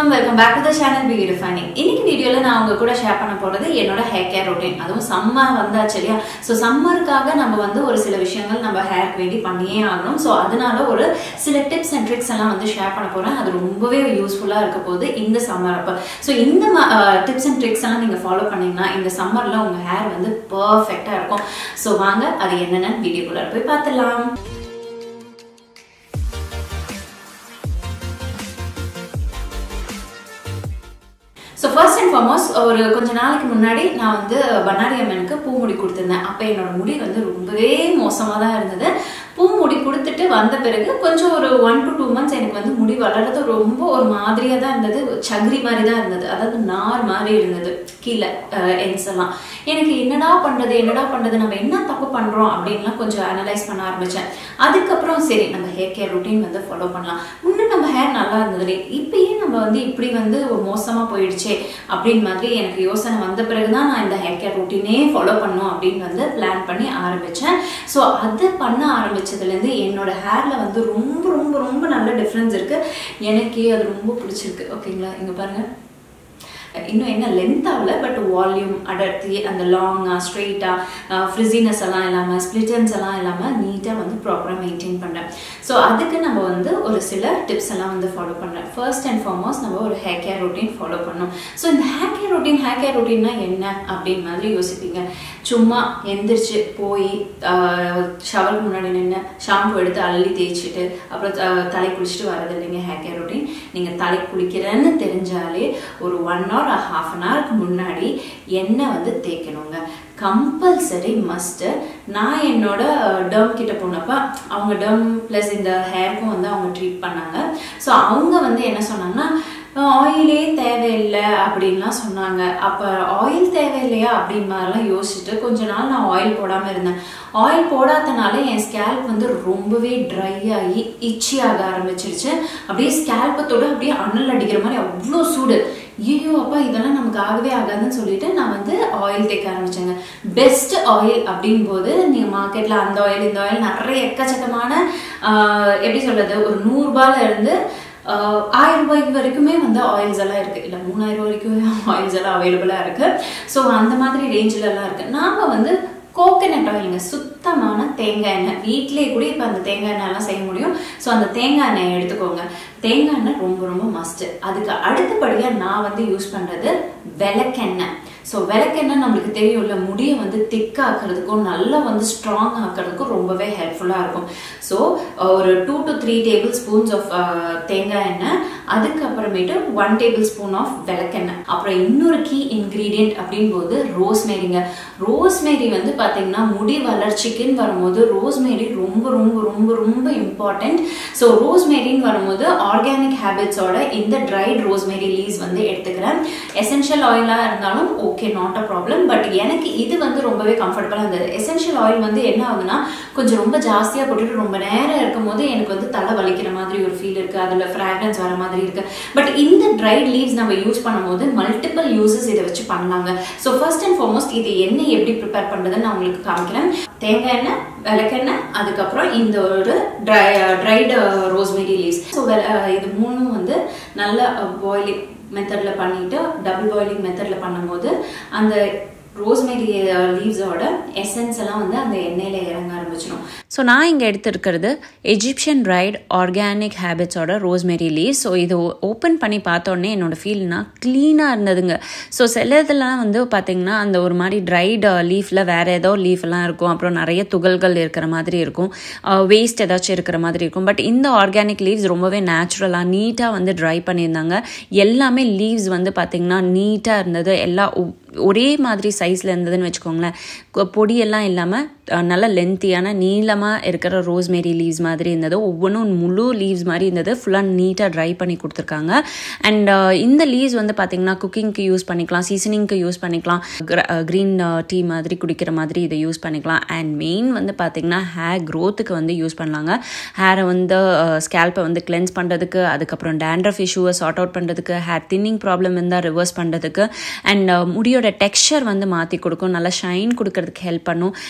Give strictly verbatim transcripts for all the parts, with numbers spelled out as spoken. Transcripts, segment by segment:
Welcome, welcome back to the channel Beauty Refining. இன்னைக்கு வீடியோல நான் உங்க கூட ஷேர் பண்ண போறது என்னோட ஹேர் கேர் ரொட்டீன். அதுவும் சம்மர் வந்தாச்சு இல்லையா? சோ சம்மருக்காக நம்ம வந்து ஒரு சில விஷயங்கள் நம்ம ஹேருக்கு வேண்டி பண்ணியே ஆகணும். சோ அதனால ஒரு சில டிப்ஸ் அண்ட் ட்ரிக்ஸ் எல்லாம் வந்து ஷேர் பண்ண போறேன். அது ரொம்பவே யூஸ்ஃபுல்லா இருக்க போகுது இந்த சம்மர் அப்ப. சோ இந்த டிப்ஸ் அண்ட் ட்ரிக்ஸ் எல்லாம் நீங்க ஃபாலோ பண்ணீங்கன்னா இந்த சம்மர்ல உங்க ஹேர் வந்து பெர்ஃபெக்ட்டா இருக்கும். சோ வாங்க அது என்னன்னு வீடியோக்குள்ள போய் பார்த்துடலாம். So first and foremost ஒரு கொஞ்ச நாளைக்கு முன்னாடி நான் வந்து பண்ணாரி அம்மனுக்கு பூ முடி கொடுத்திருந்தேன். அப்ப என்னோட முடி வந்து ரொம்பவே மோசமா தான் இருந்தது. பூ முடி கொடுத்துட்டு வந்த பிறகு கொஞ்சம் ஒரு ஒன் டு டூ மந்த்ஸ் எனக்கு வந்து முடி வளர்றது ரொம்ப ஒரு மாதிரியா தான் இருந்தது. சகிரி மாதிரி தான் இருந்தது. அதாவது நார் மாதிரி இருந்தது கீழே என்ஸ் எல்லாம். எனக்கு என்னடா பண்றது என்னடா பண்றது நம்ம என்ன தப்பு பண்றோம் அப்படின்லாம் கொஞ்சம் அனலைஸ் பண்ண ஆரம்பிச்சேன். அதுக்கப்புறம் சரி நம்ம ஹேர் கேர் ரொட்டீன் வந்து ஃபாலோ பண்ணலாம். முன்ன நம்ம ஹேர் நல்லா இருந்தது, இப்பயே நம்ம வந்து இப்படி வந்து மோசமா போயிடுச்சு அப்படின்னு மாதிரி எனக்கு யோசனை வந்த பிறகுதான் நான் இந்த ஹேர் கேர் ரொட்டீனே ஃபாலோ பண்ணும் அப்படின்னு வந்து பிளான் பண்ணி ஆரம்பிச்சேன். ஸோ அதை பண்ண ஆரம்பிச்சதுலேருந்து என்னோட ஹேர்ல வந்து ரொம்ப ரொம்ப ரொம்ப நல்ல டிஃப்ரென்ஸ் இருக்கு. எனக்கே அது ரொம்ப பிடிச்சிருக்கு. ஓகேங்களா, இங்க பாருங்க. இன்னும் என்ன லென்த் ஆகல, பட் வால்யூம் அடர்த்தி அந்த லாங்கா ஸ்ட்ரெயிட்டா ஃப்ரிசினஸ் எல்லாம் இல்லாமல் ஸ்பிளிட்டன்ஸ் எல்லாம் இல்லாமல் நீட்டாக வந்து ப்ராப்பராக மெயின்டைன் பண்ணுறேன். ஸோ அதுக்கு நம்ம வந்து ஒரு சில டிப்ஸ் எல்லாம் வந்து ஃபாலோ பண்ணுறேன். ஃபர்ஸ்ட் அண்ட் ஃபார்மோஸ்ட் நம்ம ஒரு ஹேர் கேர் ரொட்டீன் ஃபாலோ பண்ணணும். ஸோ இந்த hair care routine hair care ரொட்டீன்னா என்ன அப்படின்னு மாதிரி யோசிப்பீங்க. சும்மா எந்திரிச்சு போய் ஷவருக்கு முன்னாடி நின்று ஷாம்பு எடுத்து அள்ளி தேய்ச்சிட்டு அப்புறம் தலை குளிச்சுட்டு வரது இல்லைங்க ஹேர் கேர் ரொட்டீன். நீங்கள் தலை குளிக்கிறேன்னு தெரிஞ்சாலே ஒரு ஒன் ஹவர் ஹாஃப் அன் ஹவருக்கு முன்னாடி எண்ணெய் வந்து தேய்க்கணுங்க. Compulsory must. நான் என்னோட டர்ம் கிட்ட போனப்ப அவங்க டர்ம் பிளஸ் இந்த ஹேருக்கும் வந்து அவங்க ட்ரீட் பண்ணாங்க. ஸோ அவங்க வந்து என்ன சொன்னாங்கன்னா ஆயிலே தேவையில்லை அப்படின்லாம் சொன்னாங்க. அப்போ ஆயில் தேவையில்லையா அப்படின்னு மாதிரிலாம் யோசிச்சுட்டு கொஞ்ச நாள் நான் ஆயில் போடாமல் இருந்தேன். ஆயில் போடாதனால என் ஸ்கேல்ப் வந்து ரொம்பவே ட்ரை ஆகி இச்சி ஆக ஆரம்பிச்சிருச்சு. அப்படியே ஸ்கேல்பத்தோட அப்படியே அனல் அடிக்கிற மாதிரி அவ்வளோ சூடு. ஐயோ அப்பா இதெல்லாம் நமக்கு ஆகவே ஆகாதுன்னு சொல்லிட்டு நான் வந்து ஆயில் தேய்க்க ஆரம்பிச்சேங்க. பெஸ்ட் ஆயில் அப்படின் போது நீங்க மார்க்கெட்ல அந்த ஆயில் இந்த ஆயில் நிறைய எக்கச்சக்கமான எப்படி சொல்றது ஒரு நூறு ரூபாயில இருந்து ஆயிரம் ரூபாய்க்கு வரைக்குமே வந்து ஆயில்ஸ் எல்லாம் இருக்கு. இல்லை மூணாயிரம் வரைக்கும் ஆயில்ஸ் எல்லாம் அவைலபிளா இருக்கு. ஸோ அந்த மாதிரி ரேஞ்சில எல்லாம் இருக்கு. நாம வந்து கோகனட் ஆயிலுங்க, சுத்தமான தேங்காய் எண்ணெய். வீட்டிலேயே கூட இப்போ அந்த தேங்காய் எண்ணெய் எல்லாம் செய்ய முடியும். ஸோ அந்த தேங்காய் எண்ணெய் எடுத்துக்கோங்க. தேங்காய் எண்ணெய் ரொம்ப ரொம்ப மஸ்ட். அதுக்கு அடுத்தபடியாக நான் வந்து யூஸ் பண்றது விளக்கெண்ணெய். ஸோ விளக்கெண்ணெய் நம்மளுக்கு தெரியும்ல, முடியை வந்து திக் ஆக்குறதுக்கும் நல்லா வந்து ஸ்ட்ராங் ஆக்குறதுக்கும் ரொம்பவே ஹெல்ப்ஃபுல்லாக இருக்கும். ஸோ ஒரு two to three tablespoons of தேங்காய் எண்ணெய், அதுக்கப்புறமேட்டு ஒன் டேபிள் ஸ்பூன் ஆஃப் விளக்கெண்ணெய். அப்புறம் இன்னொரு கீ இன்க்ரீடியன்ட் அப்படின் போது ரோஸ்மேரிங்க. ரோஸ்மேரி வந்து பார்த்தீங்கன்னா முடி வளர்ச்சிக்குன்னு வரும்போது ரோஸ்மேரி ரொம்ப ரொம்ப ரொம்ப ரொம்ப இம்பார்ட்டன்ட். ஸோ ரோஸ்மேரின்னு வரும்போது ஆர்கானிக் ஹேபிட்ஸோட இந்த ட்ரைட் ரோஸ்மேரி லீவ்ஸ் வந்து எடுத்துக்கிறேன். எசென்ஷியல் ஆயிலாக இருந்தாலும் okay, not a problem. But எனக்கு இது வந்து ரொம்பவே கம்ஃபர்டபுளாக இருந்தது. எசென்ஷியல் ஆயில் வந்து என்ன ஆகுதுன்னா கொஞ்சம் ரொம்ப ஜாஸ்தியாக போட்டுட்டு ரொம்ப நேரம் இருக்கும் போது எனக்கு வந்து தலை வலிக்கிற மாதிரி ஒரு ஃபீல் இருக்கு. அதில் ஃப்ராக்ரன்ஸ் வர மாதிரி இருக்கு. பட் இந்த ட்ரைட் லீவ்ஸ் நம்ம யூஸ் பண்ணும்போது மல்டிபிள் யூசஸ் இதை வச்சு பண்ணலாங்க. ஸோ ஃபர்ஸ்ட் அண்ட் ஃபார்மோஸ்ட் இது எண்ணெய் எப்படி ப்ரிப்பேர் பண்ணுறதுன்னு நான் உங்களுக்கு காமிக்கிறேன். தேங்காய் எண்ணெய், விளக்கெண்ணெய், அதுக்கப்புறம் இந்த ஒரு dry dried rosemary leaves. So இது மூணும் வந்து நல்ல பாயிலிங் மெத்தட்ல பண்ணிட்டு டபுள் பாயிலிங் மெத்தட்ல பண்ணும்போது அந்த ரோஸ்மேரி லீவ்ஸோட எசன்ஸ் எல்லாம் வந்து அந்த எண்ணெயில இறங்க ஆரம்பிச்சிடும். ஸோ நான் இங்கே எடுத்துருக்கிறது எஜிப்ஷியன் ரைட் ஆர்கானிக் ஹேபிட்ஸோட ரோஸ்மேரி லீவ்ஸ். ஸோ இது ஓப்பன் பண்ணி பார்த்தோன்னே என்னோட ஃபீல்னா க்ளீனாக இருந்ததுங்க. ஸோ சில இதெல்லாம் வந்து பார்த்திங்கன்னா அந்த ஒரு மாதிரி ட்ரைட் லீஃபில் வேறு ஏதோ லீஃப்லாம் இருக்கும், அப்புறம் நிறைய துகள்கள் இருக்கிற மாதிரி இருக்கும், வேஸ்ட் ஏதாச்சும் இருக்கிற மாதிரி இருக்கும். பட் இந்த ஆர்கானிக் லீவ்ஸ் ரொம்பவே நேச்சுரலாக நீட்டாக வந்து ட்ரை பண்ணியிருந்தாங்க. எல்லாமே லீவ்ஸ் வந்து பார்த்திங்கன்னா நீட்டாக இருந்தது. எல்லா ஒரே மாதிரி சைஸில் இருந்ததுன்னு வச்சுக்கோங்களேன். பொடியெல்லாம் இல்லாமல் நல்ல லென்த்தியான நீளமாக இருக்கிற ரோஸ்மேரி லீவ்ஸ் மாதிரி இருந்தது. ஒவ்வொன்றும் முழு லீவ்ஸ் மாதிரி இருந்தது. ஃபுல்லாக நீட்டாக ட்ரை பண்ணி கொடுத்துருக்காங்க. அண்ட் இந்த லீவ்ஸ் வந்து பார்த்திங்கன்னா குக்கிங்க்கு யூஸ் பண்ணிக்கலாம், சீசனிங்க்கு யூஸ் பண்ணிக்கலாம், க்ரீன் டீ மாதிரி குடிக்கிற மாதிரி இதை யூஸ் பண்ணிக்கலாம். அண்ட் மெயின் வந்து பார்த்திங்கன்னா ஹேர் க்ரோத்துக்கு வந்து யூஸ் பண்ணலாங்க. ஹேரை வந்து ஸ்கேல்ப்பை வந்து கிளென்ஸ் பண்ணுறதுக்கு, அதுக்கப்புறம் டேண்ட்ரஃப் இஷ்யூவை சார்ட் அவுட் பண்ணுறதுக்கு, ஹேர் தின்னிங் ப்ராப்ளம் இருந்தால் ரிவர்ஸ் பண்ணுறதுக்கு, அண்ட் முடியோட டெக்ஸ்சர் வந்து மாற்றி கொடுக்கும், நல்லா ஷைன் கொடுக்கறதுக்கு ஹெல்ப் பண்ணும். அண்ட்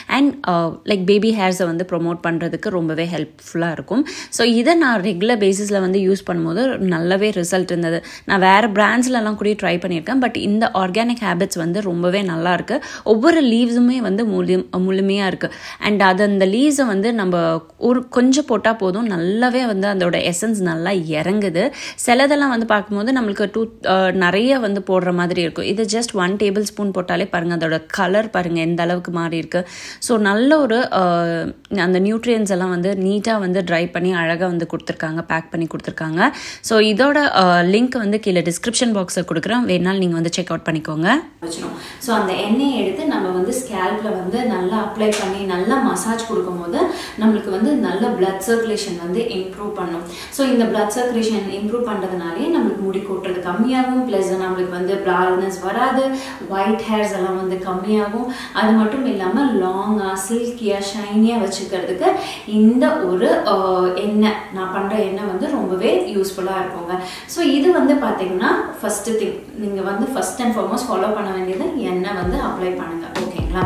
லைக் பேபி ஹேர்ஸை வந்து ப்ரொமோட் பண்ணுறதுக்கு ரொம்பவே ஹெல்ப்ஃபுல்லாக இருக்கும். ஸோ இதை நான் ரெகுலர் பேசிஸில் வந்து யூஸ் பண்ணும்போது நல்லாவே ரிசல்ட் இருந்தது. நான் வேறு பிராண்ட்ஸ்லலாம் கூட ட்ரை பண்ணியிருக்கேன், பட் இந்த ஆர்கானிக் ஹேபிட்ஸ் வந்து ரொம்பவே நல்லாயிருக்கு. ஒவ்வொரு லீவ்ஸுமே வந்து முழு முழுமையாக இருக்குது. அண்ட் அது அந்த லீவ்ஸை வந்து நம்ம ஒரு கொஞ்சம் போட்டால் போதும், நல்லாவே வந்து அதோட எசன்ஸ் நல்லா இறங்குது. சிலதெல்லாம் வந்து பார்க்கும்போது நம்மளுக்கு டூ நிறைய வந்து போடுற மாதிரி இருக்கும். இது ஜஸ்ட் ஒன் டேபிள் ஸ்பூன் போட்டாலே பாருங்கள், அதோட கலர் பாருங்கள் எந்த அளவுக்கு மாறி இருக்குது. ஸோ நல்ல ஒரு அந்த நியூட்ரியன்ஸ் எல்லாம் வந்து நீட்டாக வந்து ட்ரை பண்ணி அழகாக வந்து கொடுத்துருக்காங்க, பேக் பண்ணி கொடுத்துருக்காங்க. ஸோ இதோட லிங்க் வந்து கீழே டிஸ்கிரிப்ஷன் பாக்ஸில் கொடுக்குறேன், வேணாலும் நீங்கள் வந்து செக் அவுட் பண்ணிக்கோங்க. ஸோ அந்த எண்ணெயை எடுத்து நம்ம வந்து ஸ்கேல்பில் வந்து நல்லா அப்ளை பண்ணி நல்லா மசாஜ் கொடுக்கும் போது நம்மளுக்கு வந்து நல்ல பிளட் சர்க்குலேஷன் வந்து இம்ப்ரூவ் பண்ணும். ஸோ இந்த பிளட் சர்க்குலேஷன் இம்ப்ரூவ் பண்ணுறதுனாலே நம்மளுக்கு முடி கொட்டுறது கம்மியாகும், ப்ளஸ் நம்மளுக்கு வந்து பிளால்னஸ் வராது, ஒயிட் ஹேர்ஸ் எல்லாம் வந்து கம்மியாகும். அது மட்டும் இல்லாமல் லாங்காக சில்கியாக ஷைனியாக வச்சுக்கிறதுக்கு இந்த ஒரு எண்ணெய் நான் பண்ணுற எண்ணெய் வந்து ரொம்பவே யூஸ்ஃபுல்லாக இருக்குங்க. ஸோ இது வந்து பார்த்தீங்கன்னா ஃபஸ்ட்டு திங் நீங்கள் வந்து ஃபஸ்ட் அண்ட் ஃபார்மோஸ்ட் ஃபாலோ பண்ண வேண்டியது எண்ணெய் வந்து அப்ளை பண்ணுங்க. ஓகேங்களா?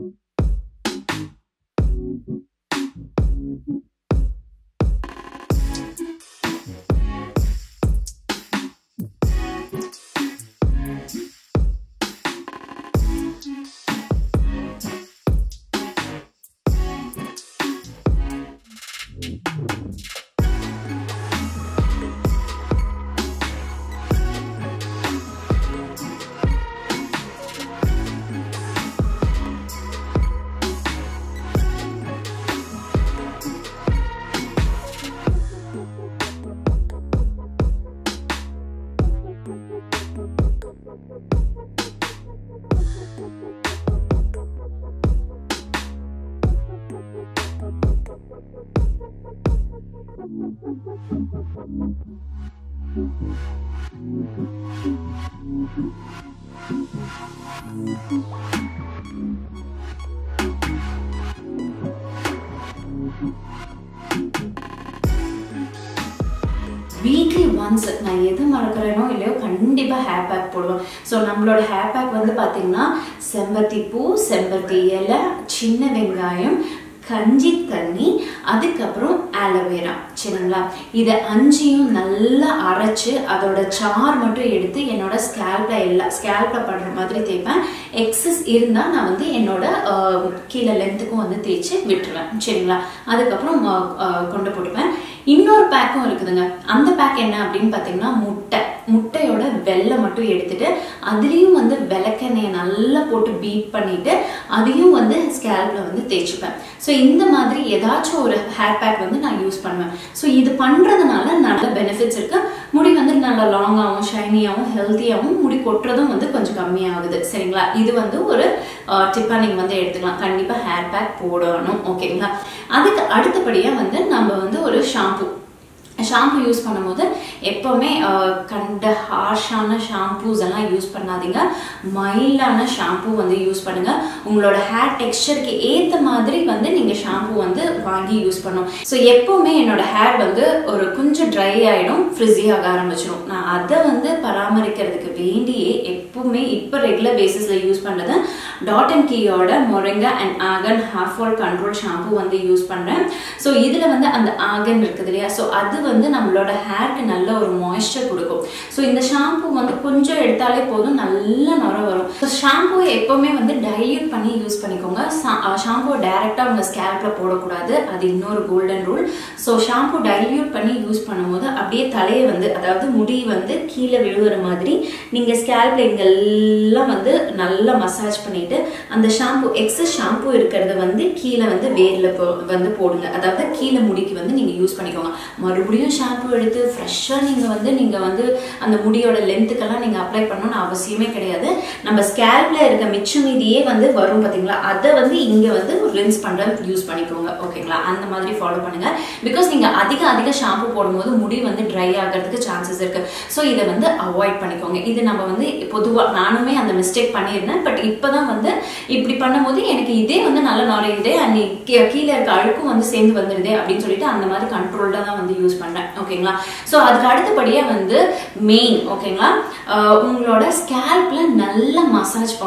வீக்லி ஒன்ஸ் நான் எது மறக்கிறேனோ இல்லையோ கண்டிப்பாக ஹேர் பேக் போடுவேன். ஸோ நம்மளோட ஹேர் பேக் வந்து பார்த்தீங்கன்னா செம்பருத்தி பூ, செம்பருத்தி இலை, சின்ன வெங்காயம், கஞ்சி தண்ணி, அதுக்கப்புறம் ஆலோவேரா, சரிங்களா? இதை அஞ்சையும் நல்லா அரைச்சு அதோட சார் மட்டும் எடுத்து என்னோட ஸ்கேல்ப்ல எல்லா ஸ்கேல்ப்ல படுற மாதிரி தேய்ப்பேன். எக்ஸஸ் இருந்தால் நான் வந்து என்னோட கீழே லென்த்துக்கும் வந்து தேய்ச்சி விட்டுருவேன், சரிங்களா? அதுக்கப்புறம் கொண்டு போட்டுப்பேன். இன்னொரு பேக்கும் இருக்குதுங்க. அந்த பேக் என்ன அப்படின்னு பார்த்தீங்கன்னா முட்டை முட்டையோட வெள்ளை மட்டும் எடுத்துட்டு அதுலேயும் வந்து விளக்கெண்ணெயை நல்லா போட்டு பீட் பண்ணிட்டு அதையும் வந்து ஸ்கேல்ப்ல வந்து தேய்ச்சிப்பேன். ஸோ இந்த மாதிரி ஏதாச்சும் ஒரு ஹேர் பேக் வந்து நான் யூஸ் பண்ணுவேன். ஸோ இது பண்ணுறதுனால நல்ல பெனிஃபிட்ஸ் இருக்கு. முடி வந்து நல்லா லாங்காகவும் ஷைனியாகவும் ஹெல்த்தியாகவும் முடி கொட்டுறதும் வந்து கொஞ்சம் கம்மியாகுது, சரிங்களா? இது வந்து ஒரு டிப்பாக நீங்கள் வந்து எடுத்துக்கலாம். கண்டிப்பாக ஹேர் பேக் போடணும், ஓகேங்களா? அதுக்கு அடுத்தபடியாக வந்து நம்ம வந்து ஒரு ஷாம்பு ஷாம்பு யூஸ் பண்ணும்போது எப்போவுமே கண்ட ஹார்ஷான ஷாம்பூஸ் எல்லாம் யூஸ் பண்ணாதீங்க. மைல்டான ஷாம்பூ வந்து யூஸ் பண்ணுங்க. உங்களோட ஹேர் டெக்ஸ்சருக்கு ஏற்ற மாதிரி வந்து நீங்கள் ஷாம்பூ வந்து வாங்கி யூஸ் பண்ணணும். ஸோ எப்போவுமே என்னோட ஹேர் வந்து ஒரு கொஞ்சம் ட்ரை ஆகிடும், ஃப்ரிஸி ஆக ஆரம்பிச்சிடும். நான் அதை வந்து பராமரிக்கிறதுக்கு வேண்டியே எப்பவுமே இப்போ ரெகுலர் பேசிஸில் யூஸ் பண்ணுறது டாட் அண்ட் கீயோட moringa and argan hair fall control shampoo வந்து யூஸ் பண்ணுறேன். ஸோ இதில் வந்து அந்த ஆகன் இருக்குது இல்லையா, ஸோ அது வந்து நம்மளோட ஹேருக்கு நல்ல ஒரு மாய்ஸ்சர் கொடுக்கும். ஸோ இந்த ஷாம்பூ வந்து கொஞ்சம் எடுத்தாலே போதும், நல்ல நுர வரும். ஸோ ஷாம்பூ எப்போவுமே வந்து டைல்யூட் பண்ணி யூஸ் பண்ணிக்கோங்க. ஷாம்பூவை டைரெக்டாக உங்கள் ஸ்கேல்ப்ல போடக்கூடாது, அது இன்னொரு golden rule. So shampoo dilute பண்ணி யூஸ் பண்ணும்போது அப்படியே தலையை வந்து அதாவது முடி வந்து கீழே விழுகிற மாதிரி நீங்கள் ஸ்கேல்ப்ல இங்கெல்லாம் வந்து நல்லா மசாஜ் பண்ணிட்டு அந்த ஷாம்பூ எக்ஸஸ் ஷாம்பூ இருக்கிறத வந்து கீழே வந்து வேர்ல வந்து போடுங்க. அதாவது கீழே முடிக்கு வந்து நீங்கள் யூஸ் பண்ணிக்கோங்க. மறுபடியும் ஷாம்பூ எடுத்து ஃப்ரெஷ்ஷாக நீங்கள் வந்து நீங்கள் வந்து அந்த முடியோட லென்த்துக்கெல்லாம் நீங்கள் அப்ளை பண்ணணும்னு அவசியமே கிடையாது. நம்ம ஸ்கேல்ப்ல இருக்க மிச்சம் மீதியே வந்து வரும் பார்த்தீங்களா, அதை வந்து இங்கே வந்து ரின்ஸ் பண்ணுற யூஸ் பண்ணிக்கோங்க, ஓகேங்களா? அந்த மாதிரி ஃபாலோ பண்ணுங்க. பிகாஸ் நீங்கள் அதிக அதிக ஷாம்பூ போடும்போது முடி வந்து ட்ரை ஆகிறதுக்கு சான்சஸ் இருக்கு. ஸோ இதை வந்து அவாய்ட் பண்ணிக்கோங்க. இது நம்ம வந்து பொதுவாக நானுமே அந்த மிஸ்டேக் பண்ணியிருந்தேன். பட் இப்போ தான் வந்து இப்படி பண்ணும்போது எனக்கு இதே வந்து நல்ல நாலேஜே அண்ட் கீழே இருக்க அழுக்கும் வந்து சேர்ந்து வந்துடுதே அப்படின்னு சொல்லிட்டு அந்த மாதிரி கண்ட்ரோல்டாக தான் வந்து யூஸ் பண்ணுறேன், ஓகேங்களா? ஸோ அதுக்கு அடுத்தபடியாக வந்து மெயின், ஓகேங்களா, உங்களோட ஸ்கேல்ப்ல நல்லா மசாஜ் போங்க.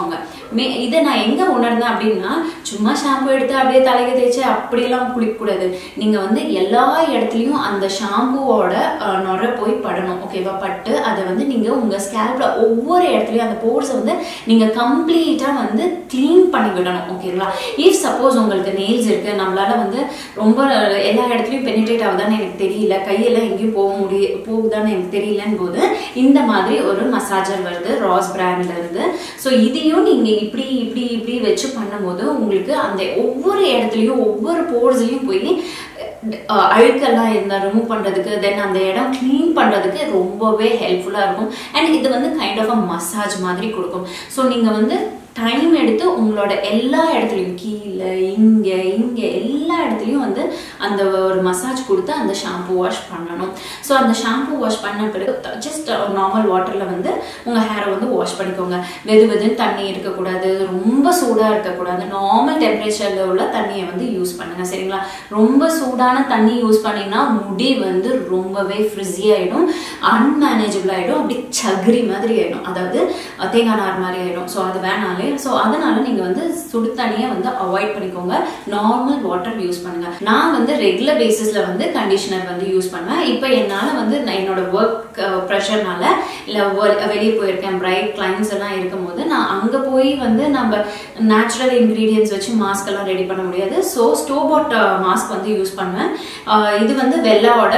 மே இதை நான் எங்க உணர்ந்தேன் அப்படின்னா, சும்மா ஷாம்பு எடுத்து அப்படியே தலைக்கு தேய்ச்சி அப்படியெல்லாம் குளிக்கக்கூடாது. நீங்க வந்து எல்லா இடத்துலையும் அந்த ஷாம்புவோட நுர போய் படணும். ஓகேவா? பட்டு அதை வந்து நீங்க உங்க ஸ்கேல்ப்ல ஒவ்வொரு இடத்துலயும் அந்த போர்ஸை வந்து நீங்க கம்ப்ளீட்டா வந்து கிளீன் பண்ணி விடணும். ஓகேங்களா? இஃப் சப்போஸ் உங்களுக்கு நெயில்ஸ் இருக்கு, நம்மளால வந்து ரொம்ப எல்லா இடத்துலயும் பெனிட்ரேட் ஆகுதான்னு எனக்கு தெரியல, கையெல்லாம் எங்கேயும் போக முடிய போகுதான்னு எனக்கு தெரியலன்னு போது இந்த மாதிரி ஒரு மசாஜர் வருது ராஸ் பிராண்ட்ல இருந்து. ஸோ இதையும் நீங்க இப்படி இப்படி இப்படி வச்சு பண்ணும்போது உங்களுக்கு அந்த ஒவ்வொரு இடத்துலயும் ஒவ்வொரு போர்ஸ்லயும் போய் அழுக்கெல்லாம் இருந்தால் ரிமூவ் பண்றதுக்கு, தென் அந்த இடம் கிளீன் பண்றதுக்கு ரொம்பவே ஹெல்ப்ஃபுல்லா இருக்கும். அண்ட் இது வந்து கைண்ட் ஆஃப் அ மசாஜ் மாதிரி கொடுக்கும். ஸோ நீங்க வந்து டைம் எடுத்து உங்களோட எல்லா இடத்துலையும் கீழே இங்கே இங்கே எல்லா இடத்துலையும் வந்து அந்த ஒரு மசாஜ் கொடுத்து அந்த ஷாம்பு வாஷ் பண்ணணும். ஸோ அந்த ஷாம்பு வாஷ் பண்ண பிறகு ஜஸ்ட் நார்மல் வாட்டரில் வந்து உங்கள் ஹேரை வந்து வாஷ் பண்ணிக்கோங்க. வெது வெதுன்னு தண்ணி இருக்கக்கூடாது, ரொம்ப சூடாக இருக்கக்கூடாது. நார்மல் டெம்பரேச்சரில் உள்ள தண்ணியை வந்து யூஸ் பண்ணுங்க. சரிங்களா? ரொம்ப சூடான தண்ணி யூஸ் பண்ணிங்கன்னா முடி வந்து ரொம்பவே ஃப்ரிஸி ஆகிடும், அன்மேனேஜபிள் ஆகிடும், அப்படி சகரி மாதிரி ஆகிடும், அதாவது தேங்காய் நார் மாதிரி ஆகிடும். ஸோ அது வேணாலே. ஸோ அதனால நீங்க வந்து சுடு தண்ணியை வந்து அவாய்ட் பண்ணிக்கோங்க, நார்மல் வாட்டர் யூஸ் பண்ணுங்க. நான் வந்து ரெகுலர் பேசிஸ்ல வந்து கண்டிஷனர் வந்து யூஸ் பண்ணுவேன். இப்போ என்னால வந்து என்னோட ஒர்க் ப்ரெஷர்னால இல்லை வெளியே போயிருக்கேன், பிரைட் கிளைண்ட்ஸ் எல்லாம் இருக்கும் போது நான் அங்க போய் வந்து நம்ம நேச்சுரல் இன்கிரீடியன்ஸ் வச்சு மாஸ்க் எல்லாம் ரெடி பண்ண முடியாது. ஸோ ஸ்டோர் பாட் மாஸ்க் வந்து யூஸ் பண்ணுவேன். இது வந்து வெல்லாவோட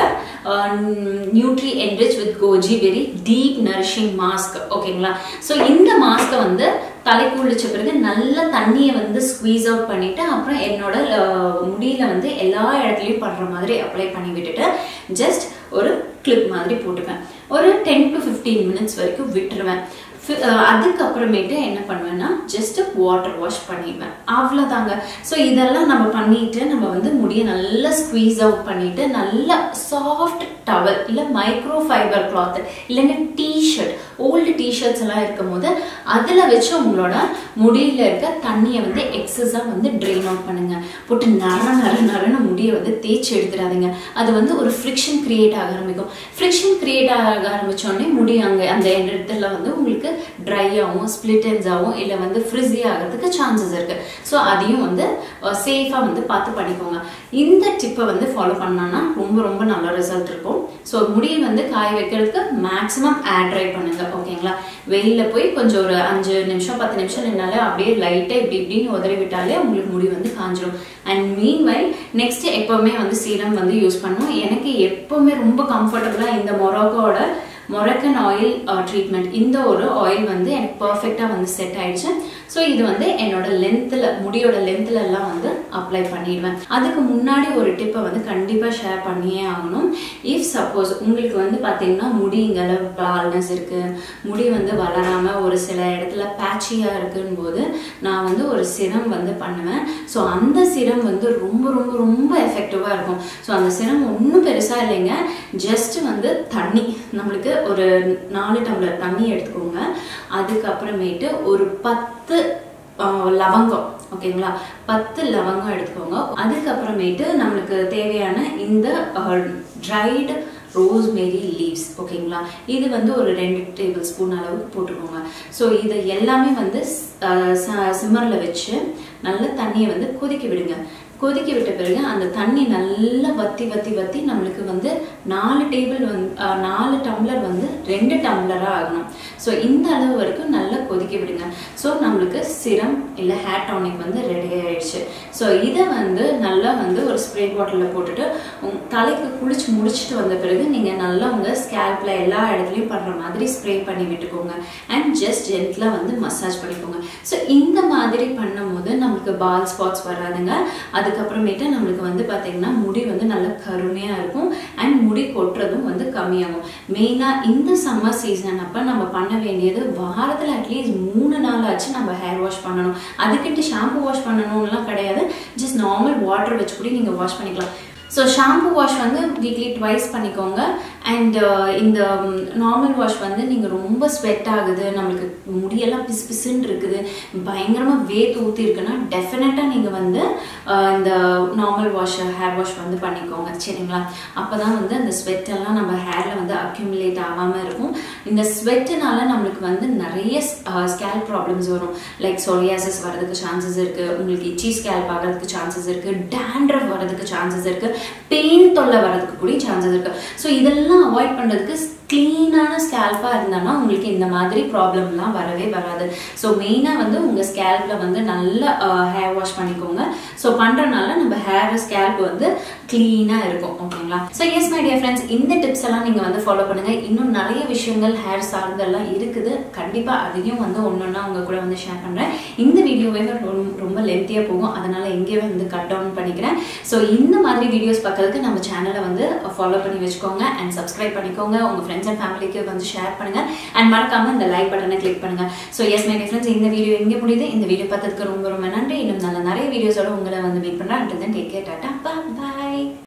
nutri enrich with goji berry deep nourishing mask. ஓகேங்களா? ஸோ இந்த மாஸ்கை வந்து தலைக்கு குளிச்ச பிறகு நல்ல தண்ணியை வந்து ஸ்குவீஸ் அவுட் பண்ணிட்டு அப்புறம் என்னோட முடியில வந்து எல்லா இடத்துலையும் படுற மாதிரி அப்ளை பண்ணி விட்டுட்டு ஜஸ்ட் ஒரு கிளிப் மாதிரி போட்டுப்பேன். ஒரு டென் டு ஃபிஃப்டீன் மினிட்ஸ் வரைக்கும் விட்டுருவேன். அதுக்கப்புறமேட்டு என்ன பண்ணுவேன்னா ஜஸ்ட் வாட்டர் வாஷ் பண்ணிடுவேன், அவ்வளோதாங்க. ஸோ இதெல்லாம் நம்ம பண்ணிட்டு நம்ம வந்து முடியை நல்லா ஸ்குவீஸ் அவுட் பண்ணிட்டு நல்லா சாஃப்ட் டவல் இல்லை மைக்ரோ ஃபைபர் கிளாத் இல்லைன்னா டிஷர்ட், ஓல்டு டிஷர்ட்ஸ் எல்லாம் இருக்கும் போது அதில் வச்சு உங்களோட முடியில இருக்க தண்ணியை வந்து எக்ஸஸாக வந்து ட்ரெயின் அவுட் பண்ணுங்க. போட்டு நர நர நரன்னு முடியை வந்து தேய்ச்சி எடுத்துடாதீங்க. அது வந்து ஒரு ஃப்ரிக்ஷன் கிரியேட் ஆக ஆரம்பிக்கும். ஃப்ரிக்ஷன் கிரியேட் ஆக ஆரம்பிச்சோடனே முடி அங்கே அந்த இடத்துல வந்து உங்களுக்கு ட்ரை ஆகும், ஸ்பிளிட்டன்ஸ் ஆகும், இல்லை வந்து ஃப்ரிஸி ஆகிறதுக்கு சான்சஸ் இருக்கு. ஸோ அதையும் வந்து சேஃபாக வந்து பார்த்து பண்ணிக்கோங்க. இந்த டிப்பை வந்து ஃபாலோ பண்ணோன்னா ரொம்ப ரொம்ப நல்ல ரிசல்ட் இருக்கும். ஸோ முடியை வந்து காய வைக்கிறதுக்கு மேக்ஸிமம் ஏர் ட்ரை பண்ணுங்க. ஓகேங்களா? வெயிலில் போய் கொஞ்சம் ஒரு அஞ்சு நிமிஷம் பத்து நிமிஷம் நின்னாலே அப்படியே லைட்டாக இப்படி இப்படின்னு உதறி விட்டாலே உங்களுக்கு முடி வந்து காஞ்சிடும். அண்ட் மீன் வைல் நெக்ஸ்ட் எப்போவுமே வந்து சீரம் வந்து யூஸ் பண்ணுவோம். எனக்கு எப்போவுமே ரொம்ப கம்ஃபர்டபுளாக இந்த மொராக்கோட மொரக்கன் ஆயில் ட்ரீட்மெண்ட், இந்த ஒரு ஆயில் வந்து எனக்கு பர்ஃபெக்டாக வந்து செட் ஆயிடுச்சு. ஸோ இது வந்து என்னோட லென்த்தில் முடியோட லென்த்தில் எல்லாம் வந்து அப்ளை பண்ணிடுவேன். அதுக்கு முன்னாடி ஒரு டிப்பை வந்து கண்டிப்பாக ஷேர் பண்ணியே ஆகணும். இஃப் சப்போஸ் உங்களுக்கு வந்து பார்த்தீங்கன்னா முடிங்கள பால்னஸ் இருக்குது, முடி வந்து வளராமல் ஒரு சில இடத்துல பேச்சியாக இருக்குன்னு போது நான் வந்து ஒரு சிரம் வந்து பண்ணுவேன். ஸோ அந்த சிரம் வந்து ரொம்ப ரொம்ப ரொம்ப எஃபெக்டிவாக இருக்கும். ஸோ அந்த சிரம் ஒன்றும் பெருசாக இல்லைங்க, ஜஸ்ட் வந்து தண்ணி, நம்மளுக்கு ஒரு நாலு டம்ளர் தண்ணி எடுத்துக்கோங்க. அதுக்கப்புறமேட்டு ஒரு பத்து லவங்கம், ஓகேங்களா? பத்து லவங்கம் எடுத்துக்கோங்க. அதுக்கப்புறமேட்டு நம்மளுக்கு தேவையான இந்த ட்ரைடு ரோஸ்மேரி லீவ்ஸ், ஓகேங்களா? இது வந்து ஒரு ரெண்டு டேபிள் ஸ்பூன் அளவுக்கு போட்டுக்கோங்க. ஸோ இதை எல்லாமே வந்து சிம்மரில் வச்சு நல்ல தண்ணியை வந்து கொதிக்க விடுங்க. கொதிக்க விட்ட பிறகு அந்த தண்ணி நல்லா வத்தி வத்தி வத்தி நம்மளுக்கு வந்து நாலு டேபிள் வந்து நாலு டம்ளர் வந்து ரெண்டு டம்ளராக ஆகணும். ஸோ இந்த அளவு வரைக்கும் நல்லா கொதிக்க விடுங்க. ஸோ நம்மளுக்கு சிரம் இல்லை ஹேர் டானிக் வந்து ரெடி ஆயிடுச்சு. ஸோ இதை வந்து நல்லா வந்து ஒரு ஸ்ப்ரே பாட்டிலில் போட்டுட்டு தலைக்கு குளிச்சு முடிச்சுட்டு வந்த பிறகு நீங்கள் நல்லா உங்கள் ஸ்கேல்பில் எல்லா இடத்துலையும் பண்ணுற மாதிரி ஸ்ப்ரே பண்ணி விட்டுக்கோங்க. அண்ட் ஜஸ்ட் ஜென்ட்லாக வந்து மசாஜ் பண்ணிக்கோங்க. ஸோ இந்த மாதிரி பண்ணும்போது நம்மளுக்கு பால் ஸ்பாட்ஸ் வராதுங்க. அது அதுக்கப்புறமேட்டு நம்மளுக்கு வந்து பார்த்தீங்கன்னா முடி வந்து நல்ல கருமையாக இருக்கும் அண்ட் முடி கொட்டுறதும் வந்து கம்மியாகும். மெயினாக இந்த சம்மர் சீசன் அப்போ நம்ம பண்ண வேண்டியது வாரத்தில் அட்லீஸ்ட் மூணு நாள் ஆச்சு நம்ம ஹேர் வாஷ் பண்ணணும். அதுக்கிட்ட ஷாம்பு வாஷ் பண்ணணும்லாம் கிடையாது, ஜஸ்ட் நார்மல் வாட்டர் வச்சு கூட நீங்கள் வாஷ் பண்ணிக்கலாம். ஸோ ஷாம்பு வாஷ் வந்து வீக்லி ட்வைஸ் பண்ணிக்கோங்க. அண்ட் இந்த நார்மல் வாஷ் வந்து நீங்கள் ரொம்ப ஸ்வெட் ஆகுது, நம்மளுக்கு முடியெல்லாம் பிசு பிசுன்னு இருக்குது, பயங்கரமாக வேத்து ஊற்றி இருக்குன்னா டெஃபினட்டாக நீங்கள் வந்து இந்த நார்மல் வாஷ் ஹேர் வாஷ் வந்து பண்ணிக்கோங்க சரிங்களா. அப்போ தான் வந்து அந்த ஸ்வெட்டெல்லாம் நம்ம ஹேரில் வந்து அக்யூமுலேட் ஆகாமல் இருக்கும். இந்த ஸ்வெட்டுனால நம்மளுக்கு வந்து நிறைய ஸ்கேல்ப் ப்ராப்ளம்ஸ் வரும். லைக் சொரியாசிஸ் வரதுக்கு சான்சஸ் இருக்குது, உங்களுக்கு இச்சி ஸ்கேல்ப் ஆகிறதுக்கு சான்சஸ் இருக்குது, டேண்ட்ரஃப் வரதுக்கு சான்சஸ் இருக்குது, பெயின் தொல்லை வரதுக்கு கூட சான்சஸ் இருக்குது. ஸோ இதெல்லாம் அவாய்ட் பண்ணுறதுக்கு க்ளீனான ஸ்கேல்பாக இருந்தானா உங்களுக்கு இந்த மாதிரி ப்ராப்ளம்லாம் வரவே வராது. ஸோ மெயினாக வந்து உங்கள் ஸ்கேல்பில் வந்து நல்லா ஹேர் வாஷ் பண்ணிக்கோங்க. ஸோ பண்ணுறதுனால நம்ம ஹேர் ஸ்கேல்ப் வந்து க்ளீனாக இருக்கும் ஓகேங்களா. So yes my dear friends, இந்த டிப்ஸ் எல்லாம் நீங்கள் வந்து ஃபாலோ பண்ணுங்கள். இன்னும் நிறைய விஷயங்கள் ஹேர் சார்ந்தெல்லாம் இருக்குது, கண்டிப்பாக அதையும் வந்து ஒன்று ஒன்றா உங்கள் கூட வந்து ஷேர் பண்ணுறேன். இந்த வீடியோவே ரொம்ப லென்த்தியாக போகும், அதனால் எங்கேயே வந்து கட் டவுன் பண்ணிக்கிறேன். ஸோ இந்த மாதிரி வீடியோஸ் பார்க்கறதுக்கு நம்ம சேனலை வந்து ஃபாலோ பண்ணி வச்சுக்கோங்க அண்ட் சப்ஸ்கிரைப் பண்ணிக்கோங்க. உங்கள் ஃப்ரெண்ட்ஸ் அண்ட் ஃபேமிலிக்கு வந்து ஷேர் பண்ணுங்கள் அண்ட் மறக்காமல் இந்த லைக் பட்டனை கிளிக் பண்ணுங்கள். So yes my dear friends, இந்த வீடியோ எங்கே முடியுது? இந்த வீடியோ பார்த்ததுக்கு ரொம்ப ரொம்ப நன்றி. இன்னும் நல்ல நிறைய வீடியோஸோட உங்களை வந்து மீட் பண்ணுறேன். And then take care, tata, bye.